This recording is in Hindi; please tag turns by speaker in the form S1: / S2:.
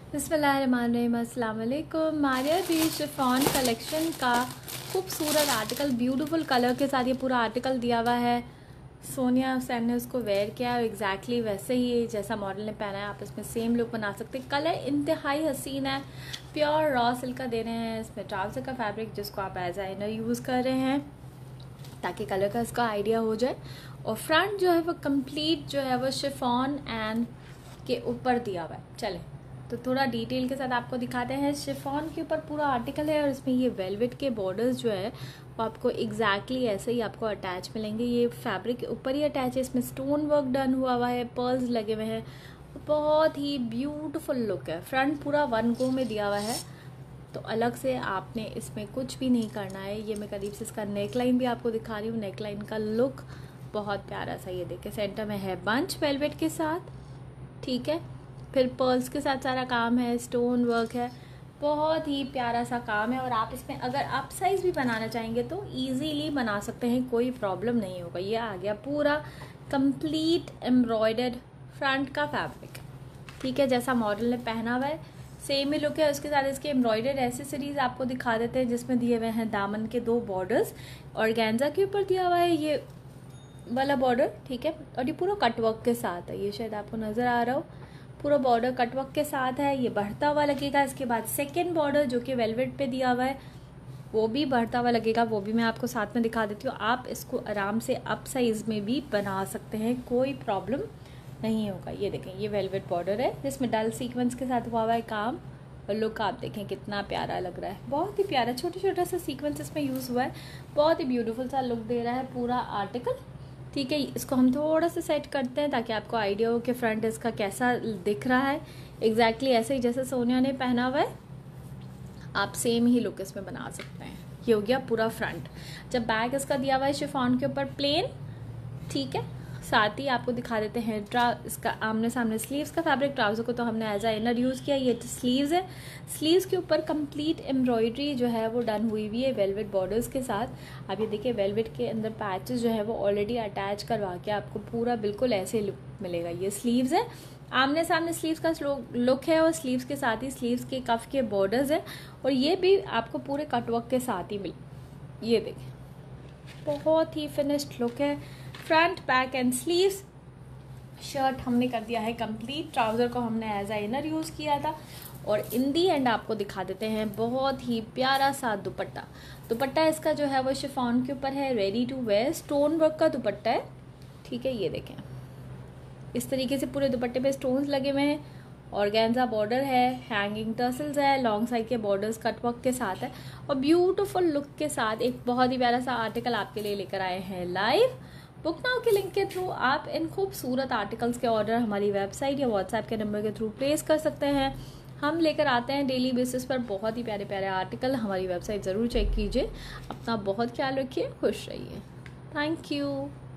S1: बिस्मिल्लाहिर्रहमानिर्रहीम, अस्सलाम वालेकुम। मारिया दी शिफॉन कलेक्शन का खूबसूरत आर्टिकल, ब्यूटीफुल कलर के साथ ये पूरा आर्टिकल दिया हुआ है। सोनिया हुसैन ने उसको वेयर किया है एग्जैक्टली वैसे ही जैसा मॉडल ने पहना है। आप इसमें सेम लुक बना सकते हैं। कलर इंतहाई हसीन है, प्योर रॉ सिल्क का दे रहे हैं। इसमें ट्राउजर का फैब्रिक जिसको आप एज आ इनर यूज़ कर रहे हैं ताकि कलर का इसका आइडिया हो जाए। और फ्रंट जो है वो कंप्लीट जो है वो शिफॉन एंड के ऊपर दिया हुआ है। चलें तो थोड़ा डिटेल के साथ आपको दिखाते हैं। शिफॉन के ऊपर पूरा आर्टिकल है और इसमें ये वेलवेट के बॉर्डर्स जो है वो आपको एग्जैक्टली ऐसे ही आपको अटैच मिलेंगे। ये फैब्रिक के ऊपर ही अटैच है। इसमें स्टोन वर्क डन हुआ है, पर्ल्स लगे हुए हैं। बहुत ही ब्यूटीफुल लुक है। फ्रंट पूरा वन गो में दिया हुआ है तो अलग से आपने इसमें कुछ भी नहीं करना है। ये मैं करीब से इसका नेक लाइन भी आपको दिखा रही हूँ। नेक लाइन का लुक बहुत प्यारा सा, ये देखिए सेंटर में है बंच वेलवेट के साथ, ठीक है। फिर पर्ल्स के साथ सारा काम है, स्टोन वर्क है, बहुत ही प्यारा सा काम है। और आप इसमें अगर आप साइज भी बनाना चाहेंगे तो इजीली बना सकते हैं, कोई प्रॉब्लम नहीं होगा। ये आ गया पूरा कंप्लीट एम्ब्रॉयडर्ड फ्रंट का फैब्रिक, ठीक है। जैसा मॉडल ने पहना हुआ है सेम ही लुक है। उसके साथ इसके एम्ब्रॉयडर्ड एसेसरीज आपको दिखा देते हैं जिसमें दिए हुए हैं दामन के 2 बॉर्डर्स। ऑर्गेन्जा के ऊपर दिया हुआ है ये वाला बॉर्डर, ठीक है। और ये पूरा कटवर्क के साथ है, ये शायद आपको नजर आ रहा हो। पूरा बॉर्डर कटवर्क के साथ है, ये बढ़ता हुआ लगेगा। इसके बाद सेकेंड बॉर्डर जो कि वेलवेट पे दिया हुआ है वो भी बढ़ता हुआ लगेगा, वो भी मैं आपको साथ में दिखा देती हूँ। आप इसको आराम से अप साइज में भी बना सकते हैं, कोई प्रॉब्लम नहीं होगा। ये देखें, ये वेलवेट बॉर्डर है जिसमें डल सीक्वेंस के साथ हुआ है काम। और लुक आप देखें कितना प्यारा लग रहा है, बहुत ही प्यारा। छोटा छोटा सा सीक्वेंस इसमें यूज़ हुआ है, बहुत ही ब्यूटीफुल सा लुक दे रहा है पूरा आर्टिकल, ठीक है। इसको हम थोड़ा सा सेट करते हैं ताकि आपको आइडिया हो कि फ्रंट इसका कैसा दिख रहा है। एग्जैक्टली ऐसे ही जैसे सोनिया ने पहना हुआ है आप सेम ही लुक इसमें बना सकते हैं। ये हो गया पूरा फ्रंट। जब बैक इसका दिया हुआ है शिफॉन के ऊपर प्लेन, ठीक है। साथ ही आपको दिखा देते हैं इसका आमने सामने स्लीव्स का फैब्रिक। ट्राउजर को तो हमने एज आ इनर यूज़ किया। ये स्लीव्स है, स्लीव्स के ऊपर कंप्लीट एम्ब्रॉयडरी जो है वो डन हुई हुई है वेलवेट बॉर्डर्स के साथ। आप ये देखिए वेलवेट के अंदर पैचेस जो है वो ऑलरेडी अटैच करवा के आपको पूरा बिल्कुल ऐसे लुक मिलेगा। ये स्लीव्स है, आमने सामने स्लीव्स का लुक है और स्लीव्स के साथ ही स्लीव्स के कफ के बॉर्डर्स है। और ये भी आपको पूरे कटवर्क के साथ ही मिले। ये देखिए बहुत ही फिनिश्ड लुक है। Front back and sleeves. Shirt हमने कर दिया है कंप्लीट। ट्राउजर को हमने एज आ इनर यूज़ किया था। और इन दी एंड आपको दिखा देते हैं बहुत ही प्यारा सा दुपट्टा। दुपट्टा इसका जो है वो शिफॉन के ऊपर है, ready to wear, stone work का दुपट्टा है, ठीक है। ये देखें इस तरीके से पूरे दुपट्टे पे स्टोन्स लगे हुए हैं। ऑर्गेन्जा बॉर्डर है, हैंगिंग टर्सल्स है, लॉन्ग साइड के बॉर्डर्स कटवर्क के साथ है। और ब्यूटीफुल लुक के साथ एक बहुत ही प्यारा सा आर्टिकल आपके लिए लेकर आए हैं लाइव। बुक नाउ के लिंक के थ्रू आप इन खूबसूरत आर्टिकल्स के ऑर्डर हमारी वेबसाइट या व्हाट्सएप के नंबर के थ्रू प्लेस कर सकते हैं। हम लेकर आते हैं डेली बेसिस पर बहुत ही प्यारे प्यारे आर्टिकल। हमारी वेबसाइट ज़रूर चेक कीजिए। अपना बहुत ख्याल रखिए, खुश रहिए। Thank you.